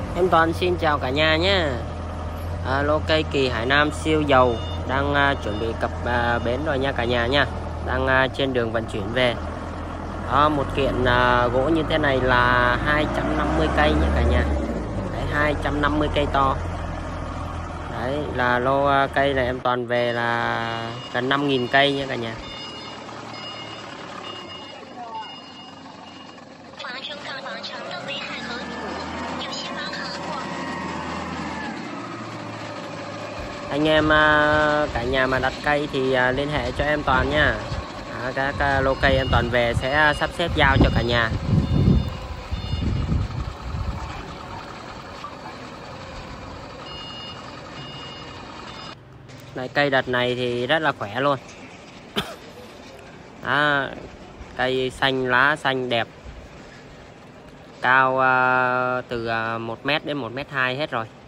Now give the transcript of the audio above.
Em Toàn xin chào cả nhà nhé. Lô cây kỳ Hải Nam siêu dầu đang chuẩn bị cập bến rồi nha cả nhà nha. Đang trên đường vận chuyển về. Một kiện gỗ như thế này là 250 cây nhé cả nhà. Đấy, 250 cây to. Đấy là lô cây này em Toàn về là gần 5.000 cây nha cả nhà. Anh em cả nhà mà đặt cây thì liên hệ cho em Toàn nha. Các lô cây em Toàn về sẽ sắp xếp giao cho cả nhà. Này, cây đợt này thì rất là khỏe luôn. Cây xanh, lá xanh đẹp, cao từ 1 m đến 1,2 m hết rồi.